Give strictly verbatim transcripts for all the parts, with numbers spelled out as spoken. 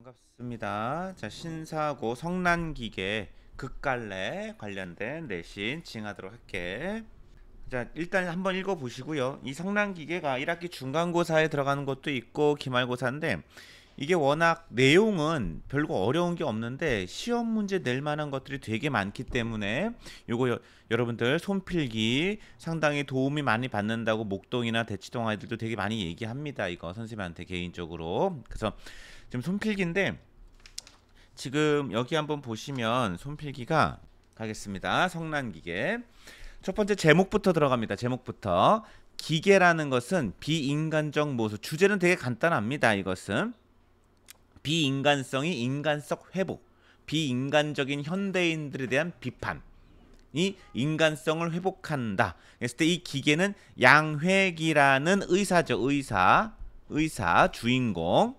반갑습니다. 자, 신사고 성난기계 극갈래 관련된 내신 진행하도록 할게. 자, 일단 한번 읽어보시고요. 이 성난기계가 일 학기 중간고사에 들어가는 것도 있고 기말고사인데, 이게 워낙 내용은 별거 어려운 게 없는데 시험 문제 낼 만한 것들이 되게 많기 때문에 요거 여, 여러분들 손필기 상당히 도움이 많이 받는다고 목동이나 대치동 아이들도 되게 많이 얘기합니다. 이거 선생님한테 개인적으로. 그래서 지금 손필기인데, 지금 여기 한번 보시면 손필기가 가겠습니다. 성난기계. 첫 번째 제목부터 들어갑니다. 제목부터. 기계라는 것은 비인간적 모습. 주제는 되게 간단합니다. 이것은 비인간성이 인간성 회복, 비인간적인 현대인들에 대한 비판이 인간성을 회복한다. 그랬을 때 이 기계는 양회기라는 의사죠. 의사, 의사 주인공.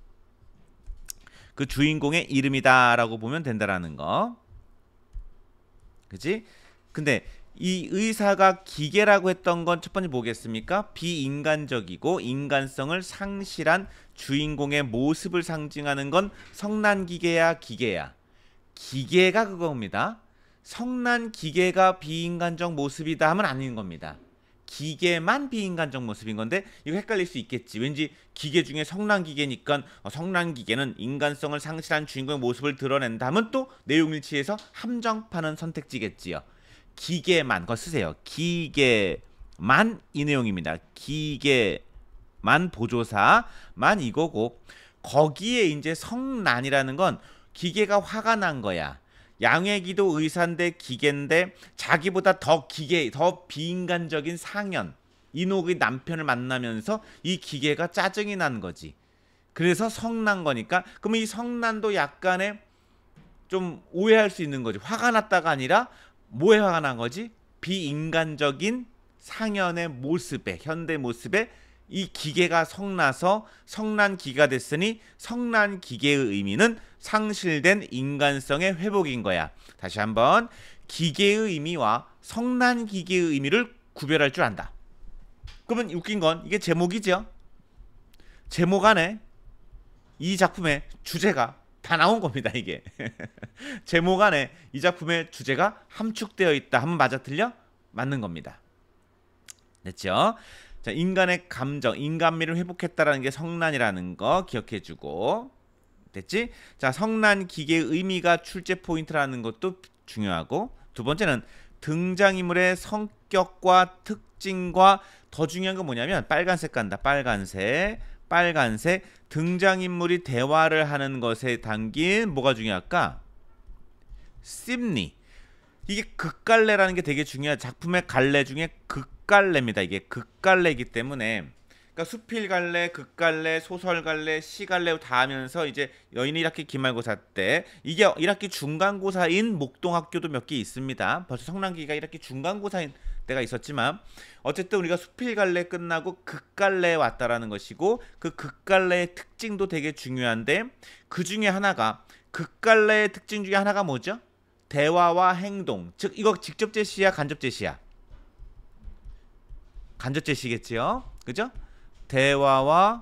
그 주인공의 이름이다라고 보면 된다라는 거. 그지? 근데 이 의사가 기계라고 했던 건 첫 번째 뭐겠습니까? 비인간적이고 인간성을 상실한 주인공의 모습을 상징하는 건 성난기계야, 기계야? 기계가 그겁니다. 성난기계가 비인간적 모습이다 하면 아닌 겁니다. 기계만 비인간적 모습인 건데, 이거 헷갈릴 수 있겠지. 왠지 기계 중에 성난기계니까 어, 성난기계는 인간성을 상실한 주인공의 모습을 드러낸다 하면 또 내용일치해서 함정파는 선택지겠지요. 기계만, 그거 쓰세요. 기계만 이 내용입니다. 기계만 보조사만 이거고, 거기에 이제 성난이라는 건 기계가 화가 난 거야. 양회기도 의사인데 기계인데 자기보다 더 기계, 더 비인간적인 상현, 이녹의 남편을 만나면서 이 기계가 짜증이 난 거지. 그래서 성난 거니까, 그러면 이 성난도 약간의 좀 오해할 수 있는 거지. 화가 났다가 아니라 뭐에 화가 난 거지? 비인간적인 상현의 모습에, 현대 모습에 이 기계가 성나서 성난기가 됐으니 성난기계의 의미는 상실된 인간성의 회복인 거야. 다시 한번, 기계의 의미와 성난기계의 의미를 구별할 줄 안다. 그러면 웃긴 건 이게 제목이죠. 제목 안에 이 작품의 주제가 다 나온 겁니다. 이게 제목 안에 이 작품의 주제가 함축되어 있다 하면 맞아 틀려? 맞는 겁니다. 됐죠? 자, 인간의 감정, 인간미를 회복했다라는 게 성난이라는 거 기억해주고, 됐지? 자, 성난 기계의 의미가 출제 포인트라는 것도 중요하고, 두 번째는 등장인물의 성격과 특징과, 더 중요한 건 뭐냐면 빨간색 간다. 빨간색, 빨간색. 등장인물이 대화를 하는 것에 담긴 뭐가 중요할까? 심리. 이게 극갈래라는 게 되게 중요한, 작품의 갈래 중에 극갈래입니다. 이게 극갈래이기 때문에, 그러니까 수필갈래, 극갈래, 소설갈래, 시갈래 다 하면서 이제 여인이 일 학기 기말고사 때, 이게 일 학기 중간고사인 목동학교도 몇 개 있습니다. 벌써 성난기가 일 학기 중간고사인 때가 있었지만, 어쨌든 우리가 수필갈래 끝나고 극갈래에 왔다라는 것이고, 그 극갈래의 특징도 되게 중요한데, 그 중에 하나가, 극갈래의 특징 중에 하나가 뭐죠? 대화와 행동. 즉 이거 직접 제시야, 간접 제시야? 간접 제시겠지요. 그죠? 대화와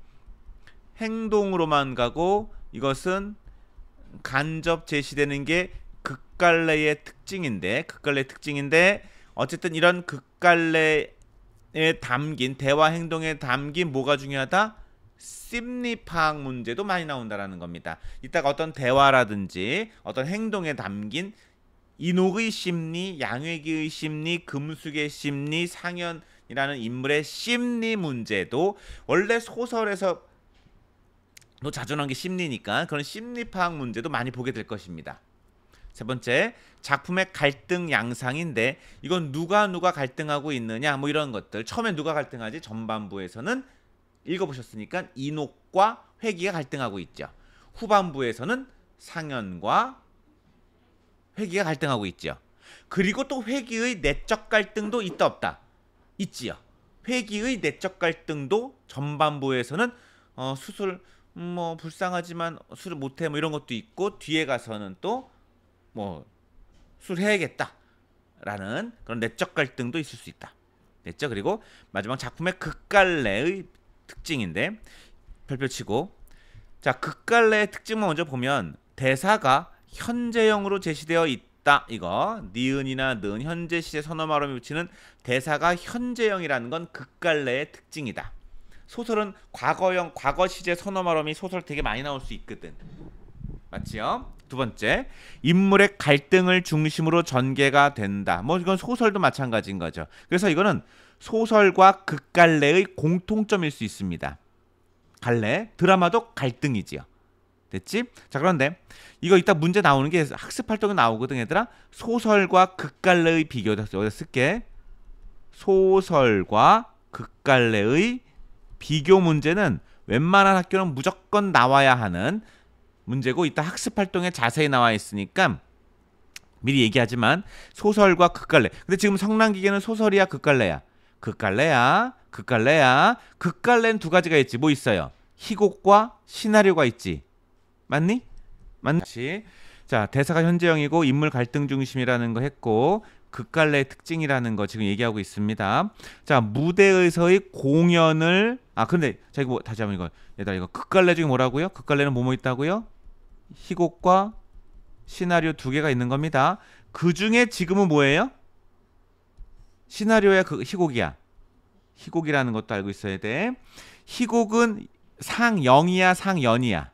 행동으로만 가고, 이것은 간접 제시되는 게 극갈래의 특징인데, 극갈래의 특징인데 어쨌든 이런 극갈래에 담긴, 대화 행동에 담긴 뭐가 중요하다? 심리 파악 문제도 많이 나온다라는 겁니다. 이따가 어떤 대화라든지 어떤 행동에 담긴 이녹의 심리, 양회기의 심리, 금숙의 심리, 상현이라는 인물의 심리 문제도, 원래 소설에서 또 자주 나오는 게 심리니까 그런 심리 파악 문제도 많이 보게 될 것입니다. 세 번째, 작품의 갈등 양상인데, 이건 누가 누가 갈등하고 있느냐 뭐 이런 것들. 처음에 누가 갈등하지? 전반부에서는 읽어보셨으니까 이녹과 회기가 갈등하고 있죠. 후반부에서는 상현과 회기가 갈등하고 있죠. 그리고 또 회기의 내적 갈등도 있다 없다? 있지요. 회기의 내적 갈등도 전반부에서는 어, 수술 음, 뭐 불쌍하지만 술을 못해 뭐 이런 것도 있고, 뒤에 가서는 또 뭐 술해야겠다라는 그런 내적 갈등도 있을 수 있다. 됐죠? 그리고 마지막 작품의 극갈래의 특징인데, 별표치고 자, 극갈래의 특징만 먼저 보면 대사가 현재형으로 제시되어 있다. 이거 니은이나 는 현재 시제 선어 말음이 붙이는 대사가 현재형이라는 건 극갈래의 특징이다. 소설은 과거형, 과거 시제 선어 말음이 소설 되게 많이 나올 수 있거든. 맞지요? 두 번째, 인물의 갈등을 중심으로 전개가 된다. 뭐 이건 소설도 마찬가지인 거죠. 그래서 이거는 소설과 극갈래의 공통점일 수 있습니다. 갈래, 드라마도 갈등이지요. 됐지? 자, 그런데 이거 이따 문제 나오는 게 학습 활동에 나오거든, 얘들아. 소설과 극갈래의 비교. 여기다 쓸게. 소설과 극갈래의 비교 문제는 웬만한 학교는 무조건 나와야 하는 문제고, 이따 학습 활동에 자세히 나와 있으니까 미리 얘기하지만 소설과 극갈래. 근데 지금 성난기계는 소설이야, 극갈래야? 극갈래야, 극갈래야. 극갈래는 두 가지가 있지. 뭐 있어요? 희곡과 시나리오가 있지. 맞니? 맞지? 자, 대사가 현재형이고 인물 갈등 중심이라는 거 했고, 극갈래의 특징이라는 거 지금 얘기하고 있습니다. 자, 무대에서의 공연을, 아 근데 자 이거 뭐, 다시 한번 이거 얘들아, 이거 극갈래 중에 뭐라고요? 극갈래는 뭐뭐 있다고요? 희곡과 시나리오 두 개가 있는 겁니다. 그 중에 지금은 뭐예요? 시나리오야, 그 희곡이야. 희곡이라는 것도 알고 있어야 돼. 희곡은 상영이야, 상연이야?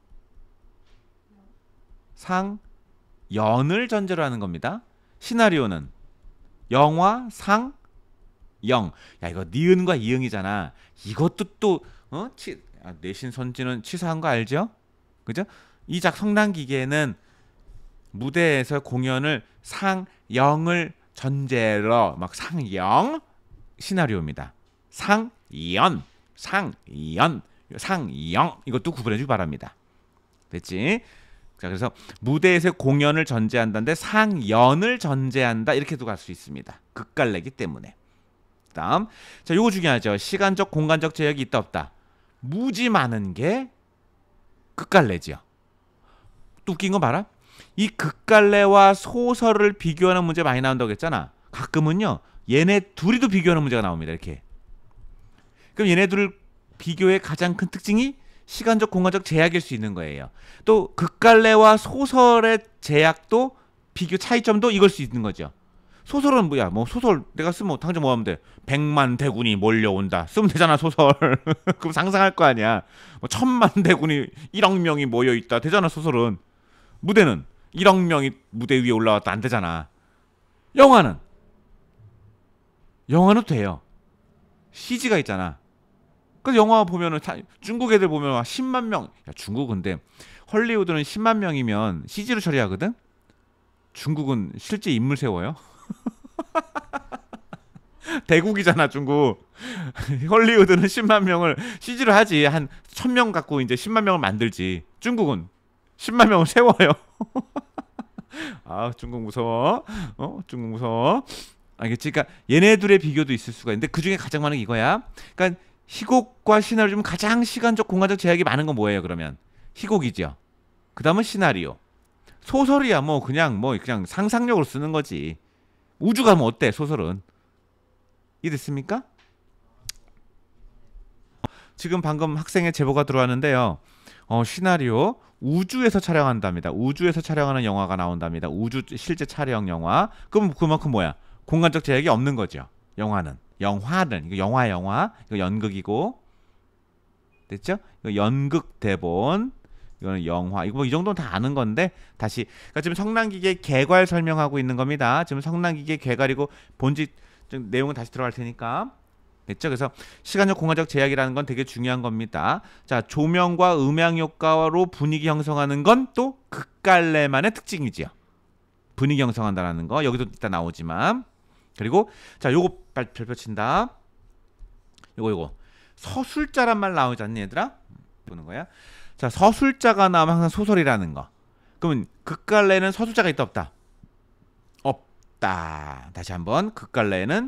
상연을 전제로 하는 겁니다. 시나리오는 영화, 상, 영. 야, 이거 니은과 이응이잖아. 이것도 또 어? 치, 아, 내신 선지는 치사한 거 알죠? 그죠? 이 작 성난기계는 무대에서 공연을 상영을 전제로 막 상영 시나리오입니다. 상연, 상연, 상영 이것도 구분해주기 바랍니다. 됐지? 자, 그래서 무대에서 공연을 전제한다는데 상연을 전제한다 이렇게도 갈 수 있습니다. 극갈래기 때문에. 다음, 자, 요거 중요하죠. 시간적, 공간적 제약이 있다 없다. 무지 많은 게 극갈래지요. 또 웃긴 거 봐라. 이 극갈래와 소설을 비교하는 문제 많이 나온다고 했잖아. 가끔은요, 얘네 둘이도 비교하는 문제가 나옵니다. 이렇게. 그럼 얘네 둘 비교의 가장 큰 특징이 시간적, 공간적 제약일 수 있는 거예요. 또 극갈래와 소설의 제약도, 비교 차이점도 이걸 수 있는 거죠. 소설은 뭐야? 뭐 소설 내가 쓰면 당장 뭐 하면 돼? 백만 대군이 몰려온다. 쓰면 되잖아, 소설. 그럼 상상할 거 아니야. 뭐 천만 대군이 일억 명이 모여 있다. 되잖아, 소설은. 무대는 일억 명이 무대 위에 올라왔다. 안 되잖아. 영화는 영화는 돼요. 씨지가 있잖아. 그래서 영화 보면은 중국 애들 보면 십만 명. 야, 중국 근데 헐리우드는 십만 명이면 씨지로 처리하거든. 중국은 실제 인물 세워요. 대국이잖아, 중국. 헐리우드는 십만 명을 씨지로 하지. 한 천 명 갖고 이제 십만 명을 만들지. 중국은 십만 명을 세워요. 아, 중국 무서워. 어, 중국 무서워. 알겠지? 그러니까 얘네들의 비교도 있을 수가 있는데 그 중에 가장 많은 게 이거야. 그러니까 희곡과 시나리오 중 가장 시간적, 공간적 제약이 많은 건 뭐예요, 그러면? 희곡이죠. 그 다음은 시나리오. 소설이야 뭐 그냥 뭐 그냥 상상력으로 쓰는 거지. 우주 가면 어때, 소설은? 이해됐습니까? 지금 방금 학생의 제보가 들어왔는데요. 어, 시나리오 우주에서 촬영한답니다. 우주에서 촬영하는 영화가 나온답니다. 우주 실제 촬영 영화. 그럼 그만큼 뭐야? 공간적 제약이 없는 거죠. 영화는. 영화는 이거 영화 영화 이거 연극이고, 됐죠? 이거 연극 대본, 이거는 영화. 이거 뭐 이 정도는 다 아는 건데 다시. 그러니까 지금 성난기계 개괄 설명하고 있는 겁니다. 지금 성난기계 개괄이고 본질 내용은 다시 들어갈 테니까. 됐죠? 그래서 시간적, 공간적 제약이라는 건 되게 중요한 겁니다. 자, 조명과 음향 효과로 분위기 형성하는 건 또 극갈래만의 특징이지요. 분위기 형성한다라는 거 여기도 이따 나오지만. 그리고 자, 요거 별표 친다. 요거 요거 서술자란 말 나오지 않니, 얘들아? 보는 거야. 자, 서술자가 나오면 항상 소설이라는 거. 그러면 극갈래는 서술자가 있다 없다? 없다. 다시 한번, 극갈래는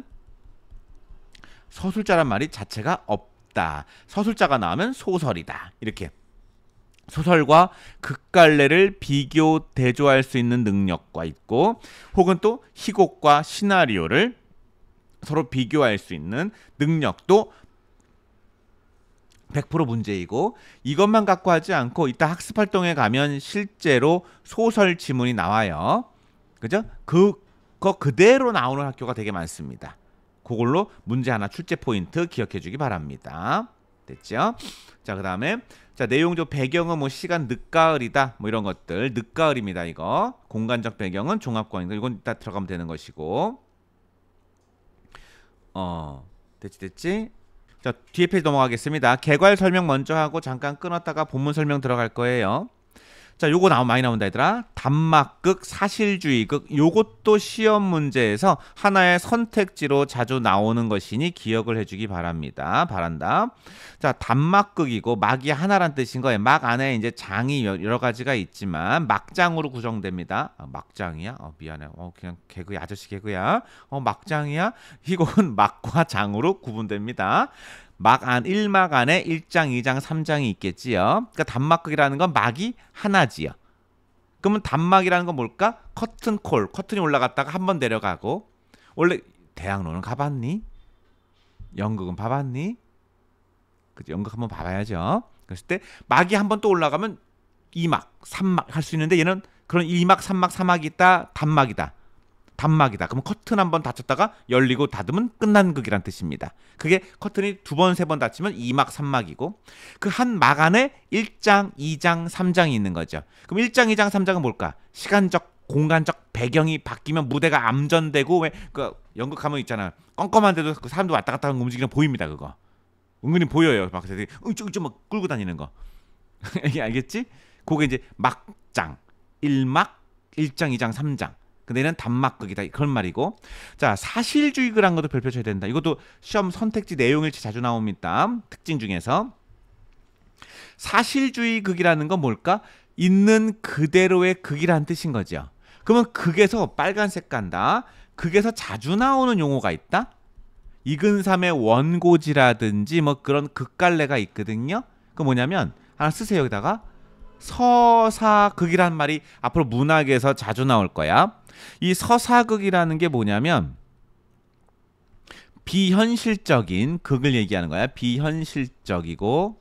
서술자란 말이 자체가 없다. 서술자가 나오면 소설이다. 이렇게 소설과 극갈래를 비교 대조할 수 있는 능력과 있고, 혹은 또 희곡과 시나리오를 서로 비교할 수 있는 능력도 백 퍼센트 문제이고 이것만 갖고 하지 않고 이따 학습활동에 가면 실제로 소설 지문이 나와요. 그죠? 그거 그대로 나오는 학교가 되게 많습니다. 그걸로 문제 하나 출제 포인트 기억해 주기 바랍니다. 됐죠? 자, 그 다음에 자 내용적 배경은 뭐 시간 늦가을이다 뭐 이런 것들 늦가을입니다. 이거 공간적 배경은 종합과잉 이건 이따 들어가면 되는 것이고 어 됐지 됐지? 자 뒤에 페이지 넘어가겠습니다. 개괄 설명 먼저 하고 잠깐 끊었다가 본문 설명 들어갈 거예요. 자 요거 나오 많이 나온다 얘들아. 단막극, 사실주의극 요것도 시험 문제에서 하나의 선택지로 자주 나오는 것이니 기억을 해주기 바랍니다. 바란다. 자 단막극이고 막이 하나란 뜻인 거예요. 막 안에 이제 장이 여러 가지가 있지만 막장으로 구성됩니다. 아, 막장이야? 어, 미안해. 어, 그냥 개그야 아저씨 개그야. 어 막장이야? 이건 막과 장으로 구분됩니다. 막 안, 일 막 안에 일 장, 이 장, 삼 장이 있겠지요. 그러니까 단막극이라는 건 막이 하나지요. 그러면 단막이라는 건 뭘까? 커튼콜, 커튼이 올라갔다가 한번 내려가고. 원래 대학로는 가봤니? 연극은 봐봤니? 그치, 연극 한번 봐봐야죠. 그랬을 때 막이 한번 또 올라가면 이 막, 삼 막 할 수 있는데 얘는 그런 이 막, 삼 막, 사 막이 있다, 단막이다. 단막이다. 그럼 커튼 한번 닫혔다가 열리고 닫으면 끝난 극이란 뜻입니다. 그게 커튼이 두 번, 세 번 닫히면 이 막, 삼 막이고 그 한 막 안에 일 장, 이 장, 삼 장이 있는 거죠. 그럼 일 장, 이 장, 삼 장은 뭘까? 시간적, 공간적 배경이 바뀌면 무대가 암전되고 왜 그 연극하면 있잖아. 껌껌한데도 그 사람도 왔다 갔다 하는 움직이는 보입니다. 그거. 은근히 보여요. 막 이쪽 막 끌고 다니는 거. 알겠지? 그게 이제 막장, 일 막, 일 장, 이 장, 삼 장. 근데 얘는 단막극이다 그런 말이고 자 사실주의극이라는 것도 별표쳐야 된다. 이것도 시험 선택지 내용일치 자주 나옵니다. 특징 중에서 사실주의극이라는 건 뭘까? 있는 그대로의 극이라는 뜻인 거죠. 그러면 극에서 빨간색 간다. 극에서 자주 나오는 용어가 있다. 이근삼의 원고지라든지 뭐 그런 극갈래가 있거든요. 그 뭐냐면 하나 쓰세요. 여기다가 서사극이란 말이 앞으로 문학에서 자주 나올 거야. 이 서사극이라는 게 뭐냐면 비현실적인 극을 얘기하는 거야. 비현실적이고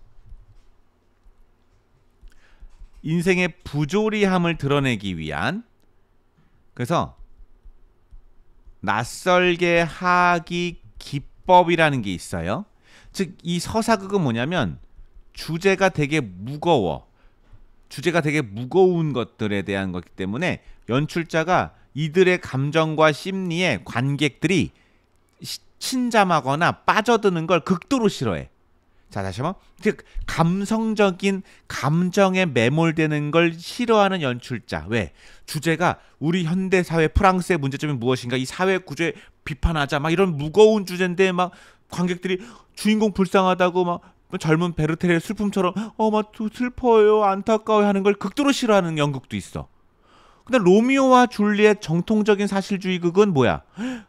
인생의 부조리함을 드러내기 위한 그래서 낯설게 하기 기법이라는 게 있어요. 즉 이 서사극은 뭐냐면 주제가 되게 무거워. 주제가 되게 무거운 것들에 대한 거기 때문에 연출자가 이들의 감정과 심리에 관객들이 침잠하거나 빠져드는 걸 극도로 싫어해. 자 다시 한번 즉 감성적인 감정에 매몰되는 걸 싫어하는 연출자. 왜? 주제가 우리 현대사회 프랑스의 문제점이 무엇인가 이 사회 구조에 비판하자 막 이런 무거운 주제인데 막 관객들이 주인공 불쌍하다고 막 젊은 베르테르의 슬픔처럼 어 막 슬퍼요 안타까워요 하는 걸 극도로 싫어하는 연극도 있어. 근데 로미오와 줄리엣 정통적인 사실주의 극은 뭐야?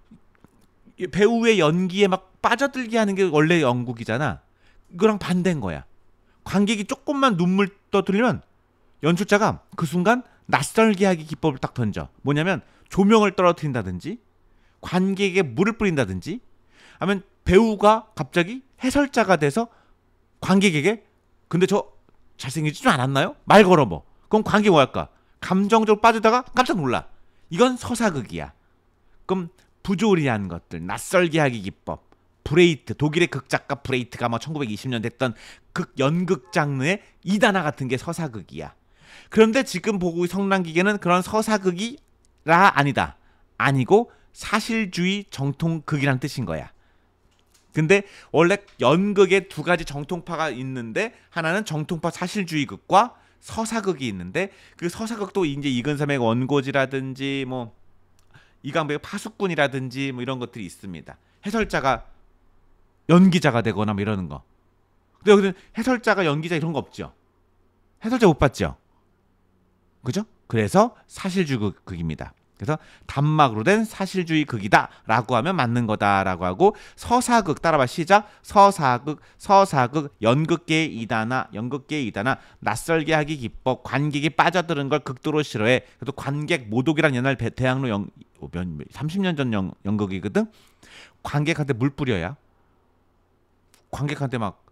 배우의 연기에 막 빠져들게 하는 게 원래 연극이잖아. 이거랑 반대인 거야. 관객이 조금만 눈물 떠들리면 연출자가 그 순간 낯설게 하기 기법을 딱 던져. 뭐냐면 조명을 떨어뜨린다든지 관객에게 물을 뿌린다든지 아니면 배우가 갑자기 해설자가 돼서 관객에게 근데 저 잘생기지 않았나요? 말 걸어 뭐. 그럼 관객이 뭐 할까? 감정적으로 빠지다가 깜짝 놀라. 이건 서사극이야. 그럼 부조리한 것들, 낯설게 하기 기법. 브레이트, 독일의 극작가 브레이트가 뭐 천구백이십 년 됐던 극 연극 장르의 이단화 같은 게 서사극이야. 그런데 지금 보고 성난기계는 그런 서사극이라 아니다. 아니고 사실주의 정통극이란 뜻인 거야. 근데 원래 연극에 두 가지 정통파가 있는데 하나는 정통파 사실주의극과 서사극이 있는데 그 서사극도 이제 이근삼의 원고지라든지 뭐 이강백의 파수꾼이라든지 뭐 이런 것들이 있습니다. 해설자가 연기자가 되거나 뭐 이러는 거. 근데 여기는 해설자가 연기자 이런 거 없죠. 해설자 못 봤죠. 그죠? 그래서 사실주의극입니다. 그래서 단막으로 된 사실주의 극이다 라고 하면 맞는 거다라고 하고 서사극 따라봐 시작 서사극 서사극 연극계의 이단화 연극계의 이단화 낯설게 하기 기법 관객이 빠져드는 걸 극도로 싫어해. 그래도 관객 모독이란 옛날 대학로 연, 삼십 년 전 연, 연극이거든. 관객한테 물 뿌려야 관객한테 막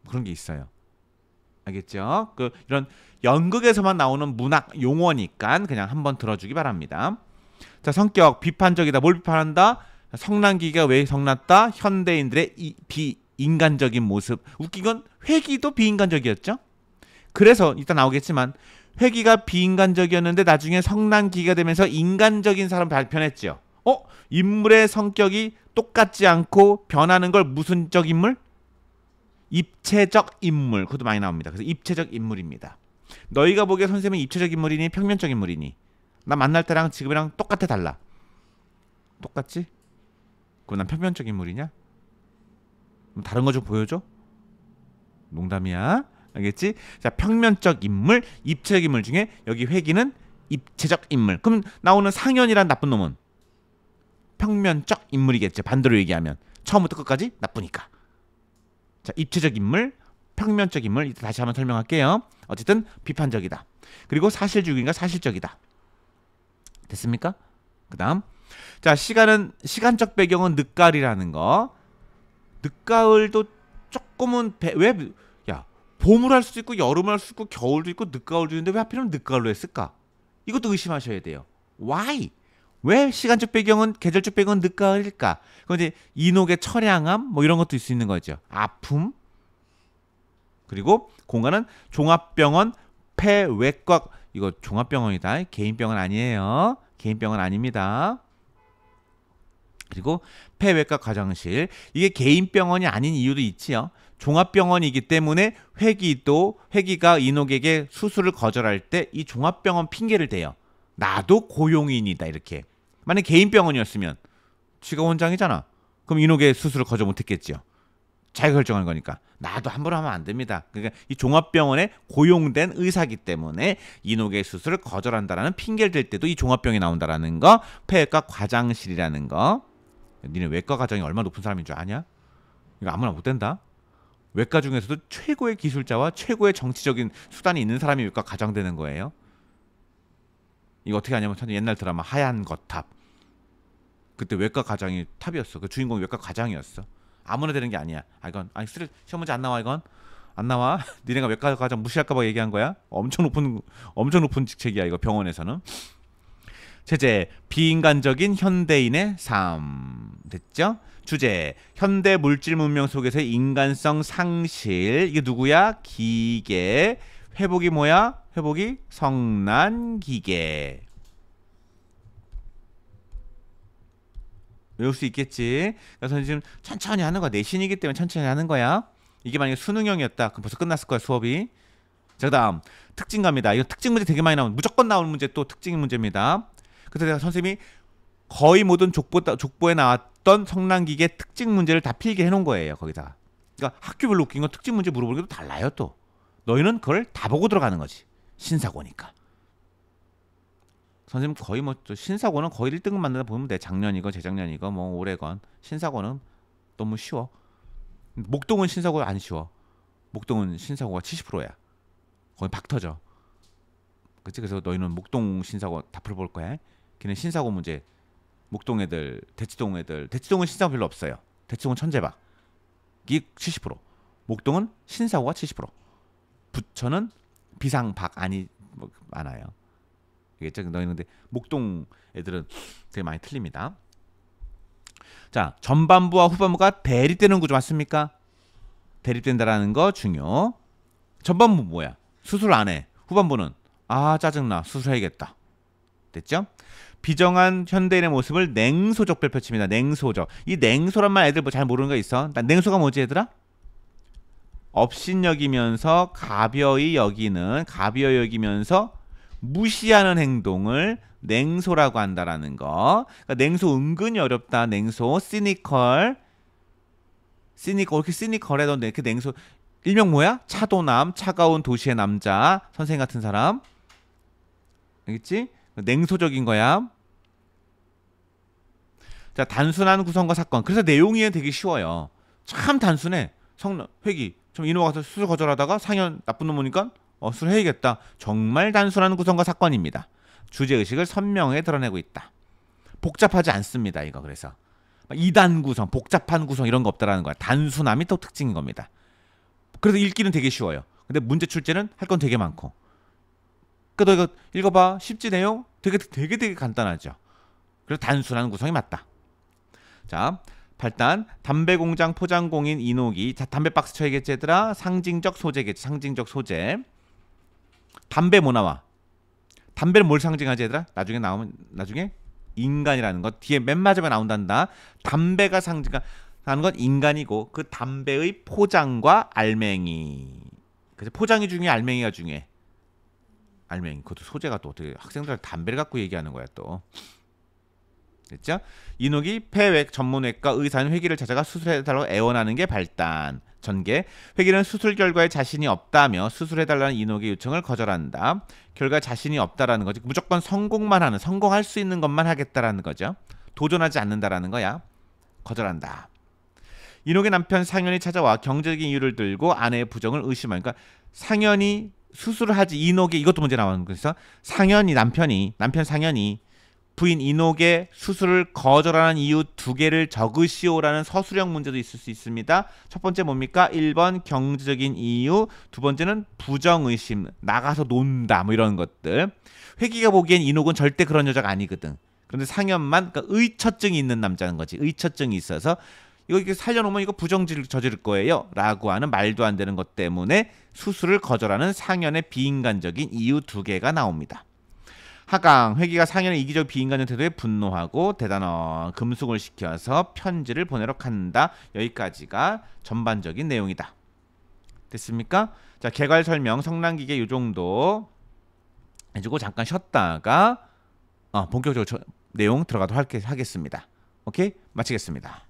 그런 게 있어요. 알겠죠? 그 이런 연극에서만 나오는 문학 용어니까 그냥 한번 들어주기 바랍니다. 자, 성격 비판적이다. 뭘 비판한다? 성난기계가 왜 성났다? 현대인들의 이, 비인간적인 모습. 웃긴 건 회기도 비인간적이었죠. 그래서 이따 나오겠지만 회기가 비인간적이었는데 나중에 성난기계가 되면서 인간적인 사람 발견했죠. 어? 인물의 성격이 똑같지 않고 변하는 걸 무슨 적 인물? 입체적 인물. 그것도 많이 나옵니다. 그래서 입체적 인물입니다. 너희가 보기에 선생님은 입체적 인물이니 평면적 인물이니? 나 만날 때랑 지금이랑 똑같아 달라? 똑같지? 그럼 난 평면적 인물이냐? 그럼 다른 거 좀 보여줘? 농담이야. 알겠지? 자, 평면적 인물, 입체적 인물 중에 여기 회기는 입체적 인물. 그럼 나오는 상현이란 나쁜 놈은 평면적 인물이겠죠. 반대로 얘기하면 처음부터 끝까지 나쁘니까. 자, 입체적 인물, 평면적 인물. 이따 다시 한번 설명할게요. 어쨌든 비판적이다. 그리고 사실주의인가 사실적이다. 됐습니까? 그 다음, 자, 시간은 시간적 배경은 늦가을이라는 거. 늦가을도 조금은 배, 왜 야, 봄을 할 수도 있고 여름을 할 수도 있고 겨울도 있고 늦가을도 있는데 왜 하필이면 늦가을로 했을까? 이것도 의심하셔야 돼요. Why? 왜 시간적 배경은 계절적 배경은 늦가을일까? 그건 이제 인옥의 처량함 뭐 이런 것도 있을 수 있는 거죠. 아픔. 그리고 공간은 종합병원 폐외과. 이거 종합병원이다. 개인병원 아니에요. 개인병원 아닙니다. 그리고 폐외과 과정실. 이게 개인병원이 아닌 이유도 있지요. 종합병원이기 때문에 회기도 회기가 인옥에게 수술을 거절할 때 이 종합병원 핑계를 대요. 나도 고용인이다 이렇게. 만약 개인병원이었으면 지가 원장이잖아. 그럼 인옥의 수술을 거절 못했겠지요. 자기가 결정한 거니까. 나도 함부로 하면 안 됩니다. 그러니까 이 종합병원에 고용된 의사기 때문에 인옥의 수술을 거절한다라는 핑계를 댈 때도 이 종합병이 나온다라는 거. 폐외과 과장실이라는 거. 니네 외과 과정이 얼마나 높은 사람인 줄 아냐? 이거 아무나 못 된다. 외과 중에서도 최고의 기술자와 최고의 정치적인 수단이 있는 사람이 외과 과장 되는 거예요. 이거 어떻게 하냐면 옛날 드라마 하얀 거탑. 그때 외과 과장이 탑이었어. 그 주인공이 외과 과장이었어. 아무나 되는 게 아니야. 아 이건 아니 쓰레 시험 문제 안 나와 이건 안 나와. 니네가 외과 과장 무시할까봐 얘기한 거야. 엄청 높은 엄청 높은 직책이야 이거 병원에서는. 제재 비인간적인 현대인의 삶. 됐죠? 주제 현대 물질 문명 속에서의 인간성 상실. 이게 누구야? 기계. 회복이 뭐야? 회복이 성난기계. 외울 수 있겠지. 그래서 지금 천천히 하는 거야. 내신이기 때문에 천천히 하는 거야. 이게 만약에 수능형이었다. 그럼 벌써 끝났을 거야 수업이. 자, 그다음 특징갑니다. 이거 특징 문제 되게 많이 나오는 무조건 나오는 문제 또 특징 문제입니다. 그래서 내가 선생님이 거의 모든 족보, 족보에 나왔던 성난기계 특징 문제를 다 필기 해놓은 거예요. 거기다가. 그러니까 학교별로 웃긴 건 특징 문제 물어보는 게 또 달라요 또. 너희는 그걸 다 보고 들어가는 거지. 신사고니까. 선생님 거의 뭐 신사고는 거의 일 등급 만든다 보면 돼. 작년이건 재작년이건 뭐 올해건. 신사고는 너무 쉬워. 목동은 신사고 안 쉬워. 목동은 신사고가 칠십 퍼센트야. 거의 박 터져. 그치? 그래서 너희는 목동 신사고 다 풀어볼 거야. 걔는 신사고 문제. 목동 애들, 대치동 애들. 대치동은 신사고 별로 없어요. 대치동은 천재박. 이게 칠십 퍼센트. 목동은 신사고가 칠십 퍼센트. 부천은 비상박 아니 뭐 많아요. 이게 너희는 근데 목동 애들은 되게 많이 틀립니다. 자, 전반부와 후반부가 대립되는 구조 맞습니까? 대립된다라는 거 중요. 전반부 뭐야? 수술 안 해. 후반부는 아 짜증나 수술해야겠다. 됐죠? 비정한 현대인의 모습을 냉소적 별표칩니다. 냉소적. 이 냉소란 말 애들 뭐 잘 모르는 거 있어? 난 냉소가 뭐지 얘들아? 업신여기면서 가벼이 여기는 가벼이 여기면서 무시하는 행동을 냉소라고 한다라는 거. 그러니까 냉소 은근히 어렵다. 냉소 시니컬 시니컬 이렇게 시니컬해. 너 이렇게 냉소 일명 뭐야? 차도남 차가운 도시의 남자 선생 같은 사람. 알겠지? 냉소적인 거야. 자, 단순한 구성과 사건. 그래서 내용이 되게 쉬워요. 참 단순해. 성 회기 좀 인호 가서 수술 거절하다가 상현 나쁜 놈 오니까 어, 수술해야겠다. 정말 단순한 구성과 사건입니다. 주제의식을 선명하게 드러내고 있다. 복잡하지 않습니다. 이거 그래서 이단 구성, 복잡한 구성 이런 거 없다라는 거야. 단순함이 또 특징인 겁니다. 그래서 읽기는 되게 쉬워요. 근데 문제 출제는 할 건 되게 많고. 그러니까 너 이거 읽어봐. 쉽지 내용? 되게 되게 되게 간단하죠. 그래서 단순한 구성이 맞다. 자, 팔 단 담배 공장 포장공인 이노기. 자, 담배 박스 쳐야겠지 얘들아. 상징적 소재겠지. 상징적 소재. 담배 뭐 나와? 담배는 뭘 상징하지 얘들아? 나중에 나오면 나중에 인간이라는 것. 뒤에 맨 마지막에 나온단다. 담배가 상징하는 건 인간이고 그 담배의 포장과 알맹이. 그래서 포장이 중요해, 알맹이가 중요해. 알맹이. 그것도 소재가 또 어떻게 학생들 담배를 갖고 얘기하는 거야 또. 됐죠? 이노기 폐외 전문외과 의사는 회기를 찾아가 수술해달라고 애원하는 게 발단. 전개. 회기는 수술 결과에 자신이 없다며 수술해달라는 이노기 요청을 거절한다. 결과에 자신이 없다라는 거지. 무조건 성공만 하는, 성공할 수 있는 것만 하겠다라는 거죠. 도전하지 않는다라는 거야. 거절한다. 이노기 남편 상현이 찾아와 경제적인 이유를 들고 아내의 부정을 의심하니까 상현이 수술을 하지 이노기 이것도 문제 나오는 거죠. 상현이 남편이 남편 상현이 부인 이노기의 수술을 거절하는 이유 두 개를 적으시오라는 서술형 문제도 있을 수 있습니다. 첫 번째 뭡니까? 일 번 경제적인 이유, 두 번째는 부정의심, 나가서 논다 뭐 이런 것들. 회기가 보기엔 이노기는 절대 그런 여자가 아니거든. 그런데 상현만 그러니까 의처증이 있는 남자는 거지. 의처증이 있어서 이거 이렇게 살려놓으면 이거 부정질 저지를 거예요 라고 하는 말도 안 되는 것 때문에 수술을 거절하는 상현의 비인간적인 이유 두 개가 나옵니다. 하강, 회기가 상현의 이기적 비인간적 태도에 분노하고 대단원 금숙을 시켜서 편지를 보내러 간다. 여기까지가 전반적인 내용이다. 됐습니까? 자, 개괄 설명, 성난기계 요 정도 해주고 잠깐 쉬었다가 어, 본격적으로 저, 내용 들어가도록 하겠습니다. 오케이? 마치겠습니다.